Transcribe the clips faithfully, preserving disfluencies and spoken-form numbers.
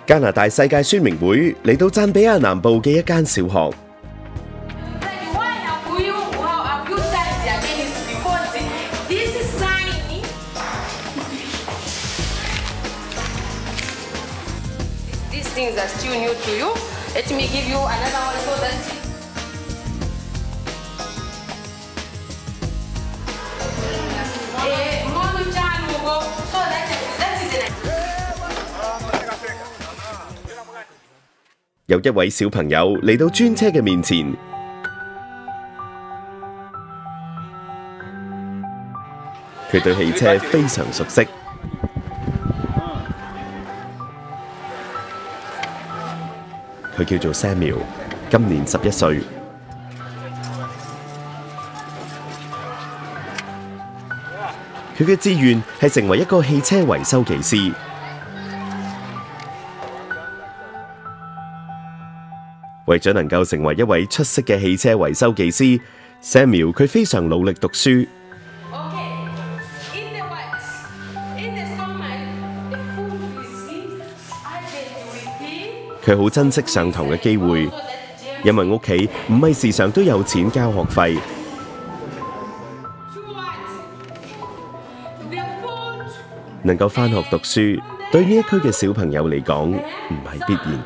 加拿大世界宣明會嚟到贊比亞南部嘅一間小學。 These things are still new to you. Let me give you another one so that so that that is it. 有一位小朋友嚟到專車嘅面前，佢對汽車非常熟悉。佢叫做 Samuel， 今年十一歲。佢嘅志願係成為一個汽車維修技師。為咗能夠成為一位出色嘅汽車維修技師 ，Samuel 佢非常努力讀書。佢好珍惜上堂嘅機會，因為屋企唔係時常都有錢交學費。能夠返學讀書，對呢一區嘅小朋友嚟講唔係必然。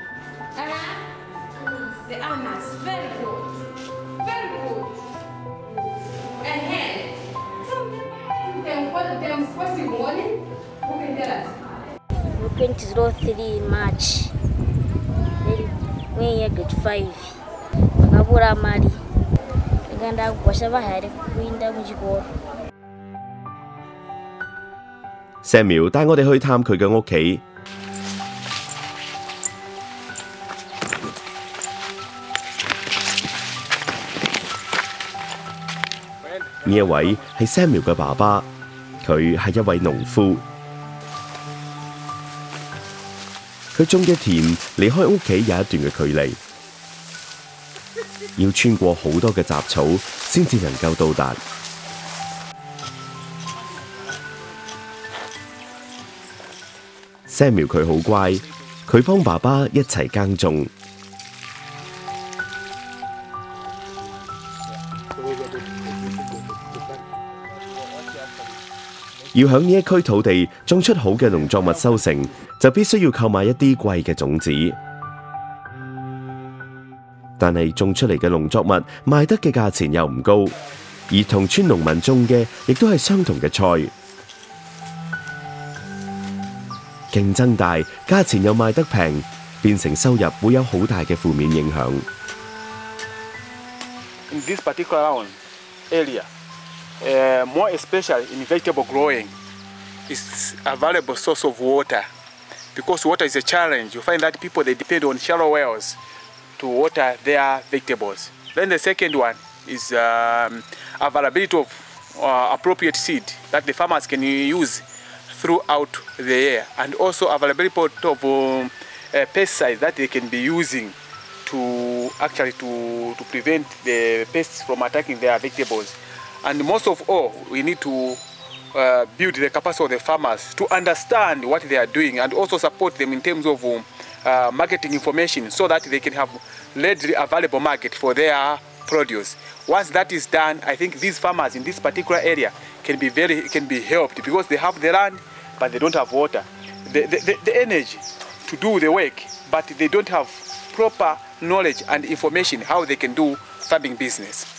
twenty oh three March when grade five bakabura mali nganda kugwasha bahari kuinda mu kigoro。 Samuel 帶我哋去探佢嘅屋企。呢一位係 Samuel 嘅爸爸，佢係一位農夫。佢種嘅田離開屋企有一段嘅距離，要穿過好多嘅雜草先至能夠到達。Samuel 佢好乖，佢幫爸爸一齊耕種。要響呢一區土地種出好嘅農作物收成，就必須要購買一啲貴嘅種子。但係種出嚟嘅農作物賣得嘅價錢又唔高，而同村農民種嘅亦都係相同嘅菜。競爭大，價錢又賣得平，變成收入會有好大嘅負面影響。 In this particular area, uh, more especially in vegetable growing, is a valuable source of water. Because water is a challenge, you find that people they depend on shallow wells to water their vegetables. Then the second one is um, availability of uh, appropriate seed that the farmers can use throughout the year, and also availability of um, uh, pesticides that they can be using to actually to, to prevent the pests from attacking their vegetables. And most of all, we need to uh, build the capacity of the farmers to understand what they are doing, and also support them in terms of um, uh, marketing information, so that they can have readily available market for their produce. Once that is done, I think these farmers in this particular area can be very can be helped, because they have the land but they don't have water, the, the, the, the energy to do the work, but they don't have proper knowledge and information how they can do farming business.